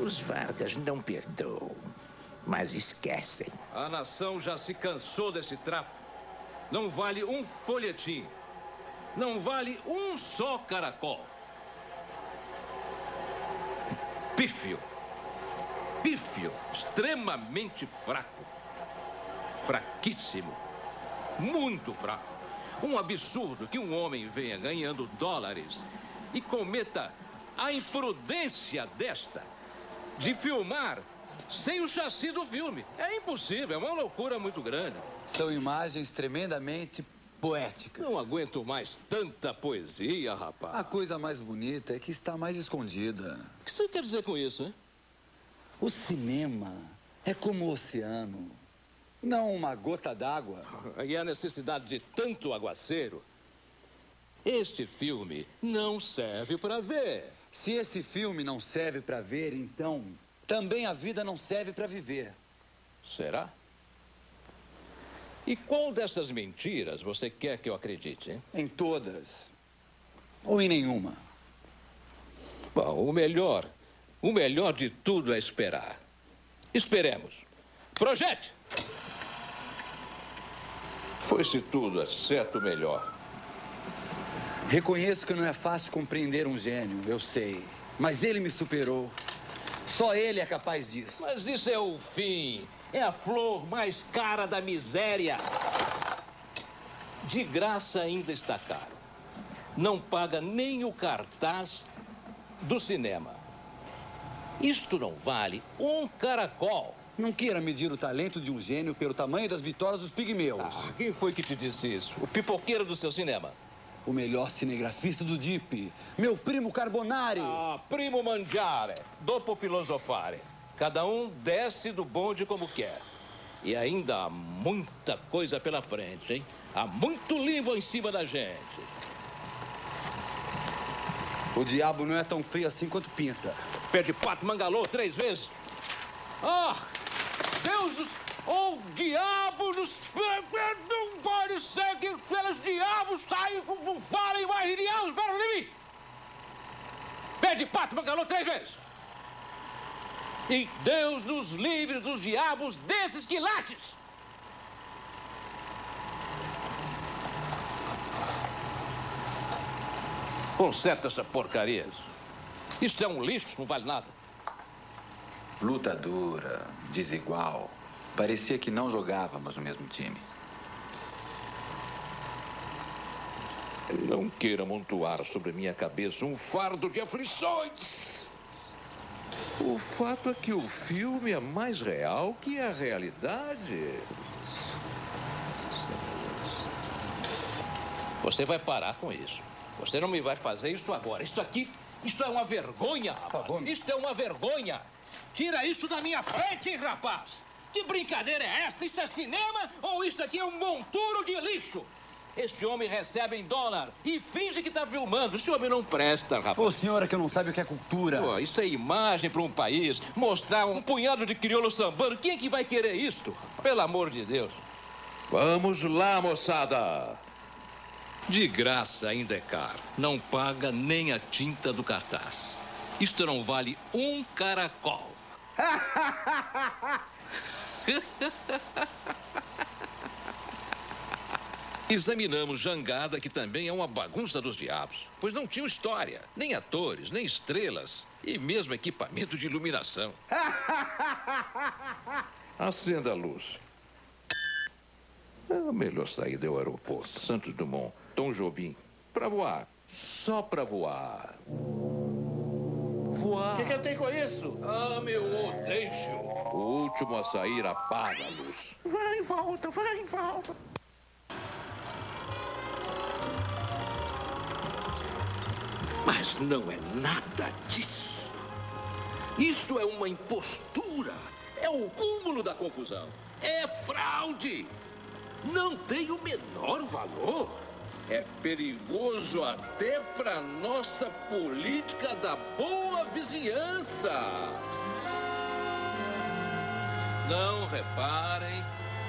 Os Vargas não perdoam, mas esquecem. A nação já se cansou desse trapo. Não vale um folhetim. Não vale um só caracol. Pífio. Pífio. Extremamente fraco. Fraquíssimo. Muito fraco. Um absurdo que um homem venha ganhando dólares e cometa a imprudência desta de filmar sem o chassi do filme. É impossível, é uma loucura muito grande. São imagens tremendamente poéticas. Não aguento mais tanta poesia, rapaz. A coisa mais bonita é que está mais escondida. O que você quer dizer com isso, hein? O cinema é como o oceano. Não uma gota d'água. E a necessidade de tanto aguaceiro. Este filme não serve para ver. Se esse filme não serve para ver, então também a vida não serve para viver. Será? E qual dessas mentiras você quer que eu acredite, hein? Em todas. Ou em nenhuma. Bom, o melhor de tudo é esperar. Esperemos. Projete! Foi-se tudo, exceto o melhor. Reconheço que não é fácil compreender um gênio, eu sei. Mas ele me superou. Só ele é capaz disso. Mas isso é o fim. É a flor mais cara da miséria. De graça ainda está caro. Não paga nem o cartaz do cinema. Isto não vale um caracol. Não queira medir o talento de um gênio pelo tamanho das vitórias dos pigmeus. Quem foi que te disse isso? O pipoqueiro do seu cinema. O melhor cinegrafista do DIP, meu primo Carbonari. Primo Mangiare, dopo filosofare. Cada um desce do bonde como quer. E ainda há muita coisa pela frente, hein? Há muito livro em cima da gente. O diabo não é tão feio assim quanto pinta. Pé de pato, mangalô, 3 vezes. Deus dos... Oh, diabo dos... Não pode ser que aqueles diabos saem com falem mais de diabos para de mim. Pé de pato, mangalô, 3 vezes. E Deus nos livre dos diabos desses quilates. Conserta essa porcaria. Isto é um lixo, não vale nada. Luta dura, desigual. Parecia que não jogávamos no mesmo time. Não queira amontoar sobre minha cabeça um fardo de aflições. O fato é que o filme é mais real que a realidade. Você vai parar com isso. Você não me vai fazer isso agora. Isto é uma vergonha, rapaz. Isto é uma vergonha. Tira isso da minha frente, rapaz. Que brincadeira é esta? Isto é cinema ou isto aqui é um monturo de lixo? Este homem recebe em dólar e finge que está filmando. Esse homem não presta, rapaz. Ô, senhora que não sabe o que é cultura. Pô, isso é imagem para um país. Mostrar um punhado de crioulo sambando. Quem é que vai querer isto? Pelo amor de Deus. Vamos lá, moçada. De graça ainda é caro. Não paga nem a tinta do cartaz. Isto não vale um caracol. Examinamos Jangada, que também é uma bagunça dos diabos, pois não tinha história, nem atores, nem estrelas e mesmo equipamento de iluminação. Acenda a luz. A melhor saída é o aeroporto, Santos Dumont, Tom Jobim, para voar, só para voar. Voar. O que eu tenho com isso? Meu odeixo. O último a sair apaga a luz. Vai e volta, vai e volta. Mas não é nada disso. Isso é uma impostura. É o cúmulo da confusão. É fraude. Não tem o menor valor. É perigoso até para nossa política da boa vizinhança. Não reparem.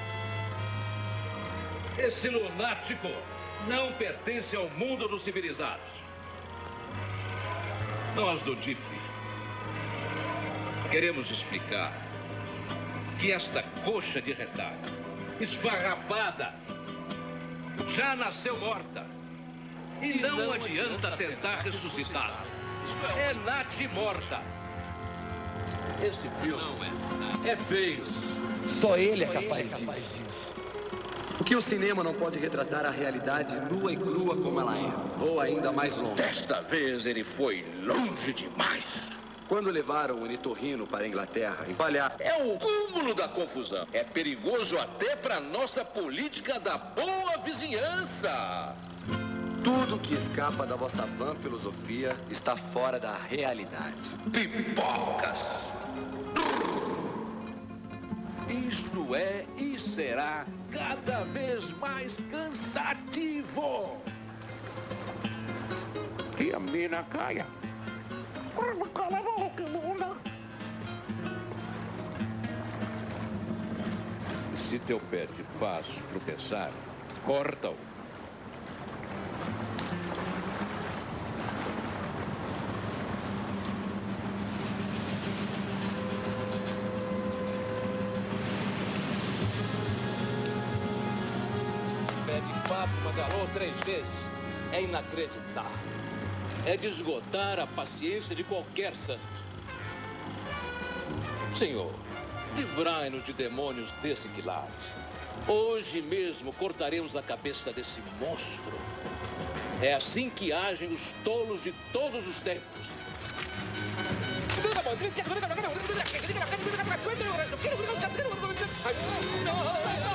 Esse lunático não pertence ao mundo dos civilizados. Nós do DIP Queremos explicar que esta coxa de retalho, esfarrapada, já nasceu morta. E não adianta tentar ressuscitá-la. É Nath morta. Este filme é feio. Só ele é capaz disso. O que o cinema não pode retratar a realidade nua e crua como ela é, ou ainda mais longe. Desta vez ele foi longe demais. Quando levaram o Nitorrino para a Inglaterra, empalhar... É o cúmulo da confusão. É perigoso até para nossa política da boa vizinhança. Tudo que escapa da vossa vã filosofia está fora da realidade. Pipocas. Isto é e será cada vez mais cansativo. Que a mina caia. Cala a boca, Lula. Se teu pé te faz tropeçar, corta-o. Pede papo, Magalhães 3 vezes. É inacreditável. É de esgotar a paciência de qualquer santo. Senhor, livrai-nos de demônios desse quilate. Hoje mesmo cortaremos a cabeça desse monstro. É assim que agem os tolos de todos os tempos. Ai,